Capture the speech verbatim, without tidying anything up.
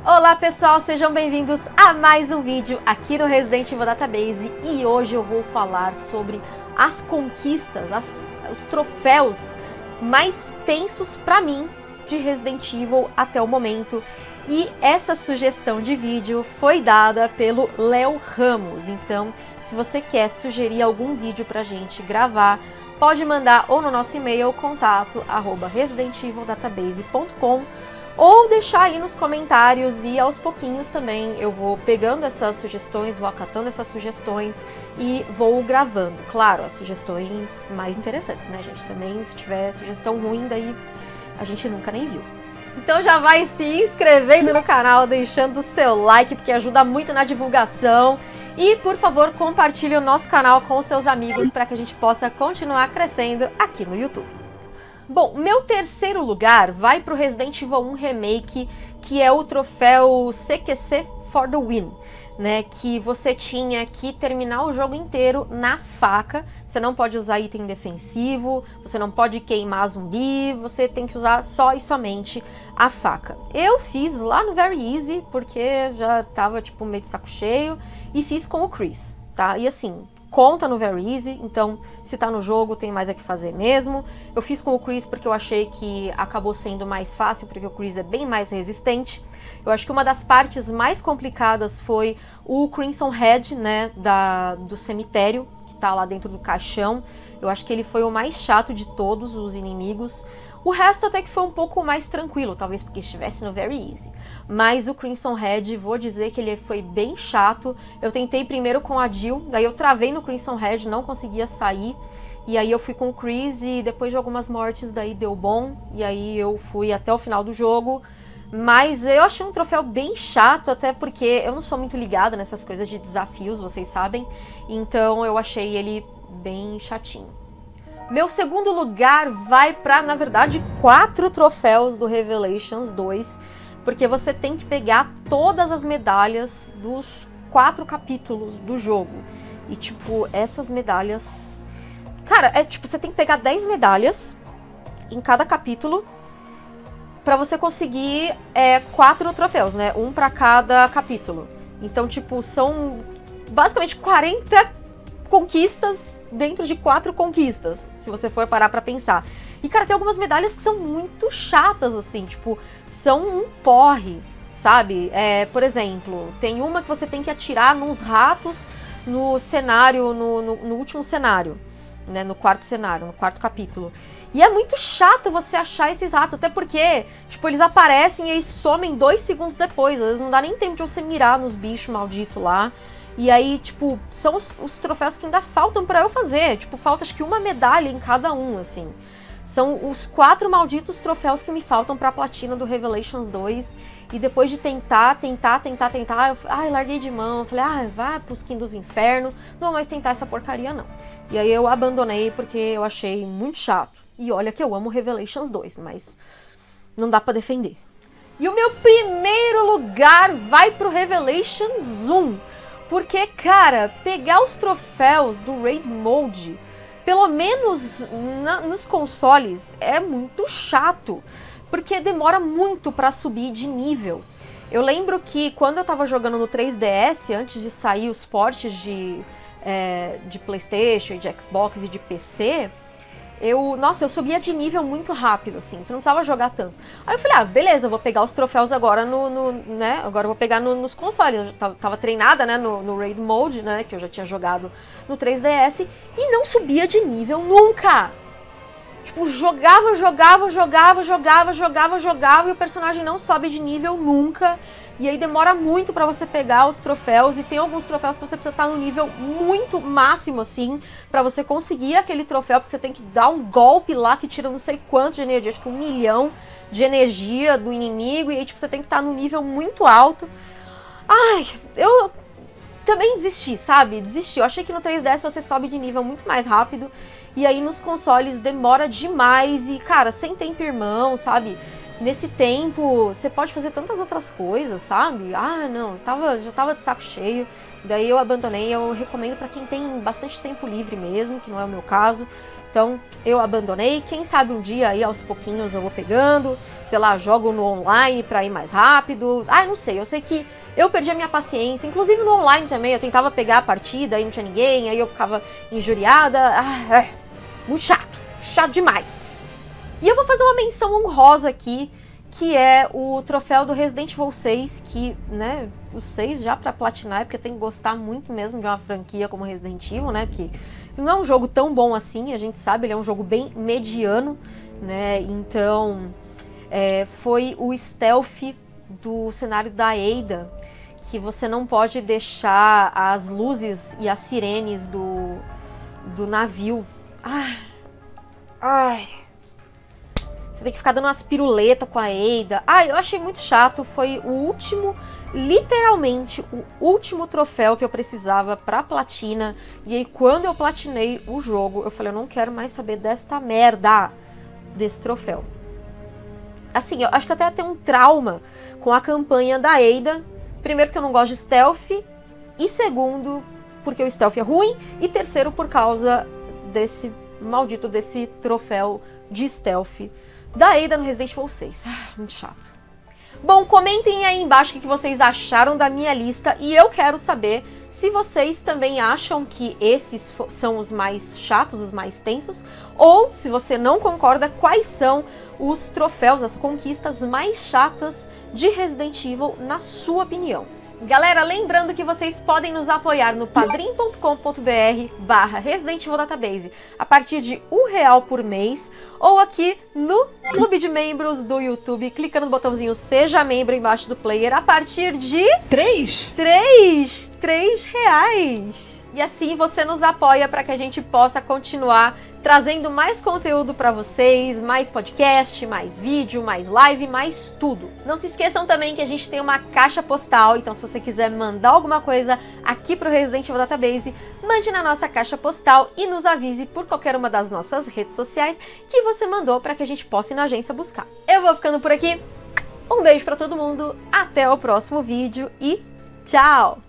Olá pessoal, sejam bem-vindos a mais um vídeo aqui no Resident Evil Database e hoje eu vou falar sobre as conquistas, as, os troféus mais tensos pra mim de Resident Evil até o momento. E essa sugestão de vídeo foi dada pelo Léo Ramos, então se você quer sugerir algum vídeo pra gente gravar, pode mandar ou no nosso e-mail contato arroba resident evil database ponto com ou deixar aí nos comentários e aos pouquinhos também eu vou pegando essas sugestões, vou acatando essas sugestões e vou gravando. Claro, as sugestões mais interessantes, né, gente? Também se tiver sugestão ruim, daí a gente nunca nem viu. Então já vai se inscrevendo no canal, deixando o seu like, porque ajuda muito na divulgação. E, por favor, compartilhe o nosso canal com os seus amigos para que a gente possa continuar crescendo aqui no YouTube. Bom, meu terceiro lugar vai para o Resident Evil um Remake, que é o troféu C Q C for the Win, né? Que você tinha que terminar o jogo inteiro na faca. Você não pode usar item defensivo, você não pode queimar zumbi, você tem que usar só e somente a faca. Eu fiz lá no Very Easy, porque já tava tipo meio de saco cheio, e fiz com o Chris, tá? E assim, conta no Very Easy, então se tá no jogo tem mais a que fazer mesmo. Eu fiz com o Chris porque eu achei que acabou sendo mais fácil, porque o Chris é bem mais resistente. Eu acho que uma das partes mais complicadas foi o Crimson Head, né, da, do cemitério, que tá lá dentro do caixão. Eu acho que ele foi o mais chato de todos os inimigos. O resto até que foi um pouco mais tranquilo, talvez porque estivesse no Very Easy. Mas o Crimson Head, vou dizer que ele foi bem chato. Eu tentei primeiro com a Jill, daí eu travei no Crimson Head, não conseguia sair. E aí eu fui com o Chris e depois de algumas mortes daí deu bom. E aí eu fui até o final do jogo. Mas eu achei um troféu bem chato, até porque eu não sou muito ligada nessas coisas de desafios, vocês sabem. Então eu achei ele bem chatinho. Meu segundo lugar vai para, na verdade, quatro troféus do Revelations dois, porque você tem que pegar todas as medalhas dos quatro capítulos do jogo. E, tipo, essas medalhas... Cara, é tipo, você tem que pegar dez medalhas em cada capítulo para você conseguir é, quatro troféus, né? Um para cada capítulo. Então, tipo, são basicamente quarenta conquistas dentro de quatro conquistas, se você for parar pra pensar. E, cara, tem algumas medalhas que são muito chatas, assim, tipo, são um porre, sabe? É, por exemplo, tem uma que você tem que atirar nos ratos no cenário, no, no, no último cenário, né, no quarto cenário, no quarto capítulo. E é muito chato você achar esses ratos, até porque, tipo, eles aparecem e aí somem dois segundos depois, às vezes não dá nem tempo de você mirar nos bichos malditos lá. E aí, tipo, são os, os troféus que ainda faltam pra eu fazer. Tipo, falta acho que uma medalha em cada um, assim. São os quatro malditos troféus que me faltam pra platina do Revelations dois. E depois de tentar, tentar, tentar, tentar, eu ai, larguei de mão. Eu falei, ah, vai pro skin dos infernos. Não vou mais tentar essa porcaria, não. E aí eu abandonei porque eu achei muito chato. E olha que eu amo Revelations dois, mas não dá pra defender. E o meu primeiro lugar vai pro Revelations um. Porque, cara, pegar os troféus do Raid Mode, pelo menos na, nos consoles, é muito chato. Porque demora muito pra subir de nível. Eu lembro que quando eu tava jogando no três D S, antes de sair os portes de, é, de PlayStation, de Xbox e de P C... Eu, nossa, eu subia de nível muito rápido, assim, você não precisava jogar tanto. Aí eu falei, ah, beleza, eu vou pegar os troféus agora no, no né, agora eu vou pegar no, nos consoles. Eu já tava, tava treinada, né, no, no Raid Mode, né, que eu já tinha jogado no três D S, e não subia de nível nunca. Tipo, jogava, jogava, jogava, jogava, jogava, jogava, e o personagem não sobe de nível nunca. E aí demora muito pra você pegar os troféus, e tem alguns troféus que você precisa estar no nível muito máximo, assim, pra você conseguir aquele troféu, porque você tem que dar um golpe lá que tira não sei quanto de energia, tipo um milhão de energia do inimigo, e aí tipo, você tem que estar no nível muito alto. Ai, eu também desisti, sabe? Desisti. Eu achei que no três D S você sobe de nível muito mais rápido, e aí nos consoles demora demais, e cara, sem tempo irmão, sabe? Nesse tempo, você pode fazer tantas outras coisas, sabe? Ah, não, eu tava, já tava de saco cheio, daí eu abandonei. Eu recomendo pra quem tem bastante tempo livre mesmo, que não é o meu caso. Então eu abandonei. Quem sabe um dia aí aos pouquinhos eu vou pegando, sei lá, jogo no online pra ir mais rápido. Ah, não sei, eu sei que eu perdi a minha paciência, inclusive no online também, eu tentava pegar a partida, aí não tinha ninguém, aí eu ficava injuriada. Ah, é, muito chato, chato demais. E eu vou fazer uma menção honrosa aqui, que é o troféu do Resident Evil seis, que, né, o seis já pra platinar, porque tem que gostar muito mesmo de uma franquia como Resident Evil, né, porque não é um jogo tão bom assim, a gente sabe, ele é um jogo bem mediano, né, então é, foi o stealth do cenário da Ada, que você não pode deixar as luzes e as sirenes do, do navio. Ai, ai... Você tem que ficar dando umas piruletas com a Ada. Ah, eu achei muito chato. Foi o último, literalmente, o último troféu que eu precisava pra platina. E aí, quando eu platinei o jogo, eu falei, eu não quero mais saber desta merda desse troféu. Assim, eu acho que até tem um trauma com a campanha da Ada. Primeiro, porque eu não gosto de stealth. E segundo, porque o stealth é ruim. E terceiro, por causa desse maldito, desse troféu de stealth da Ada no Resident Evil seis. Ah, muito chato. Bom, comentem aí embaixo o que vocês acharam da minha lista e eu quero saber se vocês também acham que esses são os mais chatos, os mais tensos, ou se você não concorda, quais são os troféus, as conquistas mais chatas de Resident Evil na sua opinião. Galera, lembrando que vocês podem nos apoiar no padrim ponto com ponto br barra Resident Evil Database a partir de um real por mês, ou aqui no Clube de Membros do YouTube, clicando no botãozinho Seja Membro embaixo do player a partir de... Três? Três! Três reais! E assim você nos apoia para que a gente possa continuar trazendo mais conteúdo para vocês, mais podcast, mais vídeo, mais live, mais tudo. Não se esqueçam também que a gente tem uma caixa postal, então se você quiser mandar alguma coisa aqui pro Resident Evil Database, mande na nossa caixa postal e nos avise por qualquer uma das nossas redes sociais que você mandou para que a gente possa ir na agência buscar. Eu vou ficando por aqui, um beijo para todo mundo, até o próximo vídeo e tchau!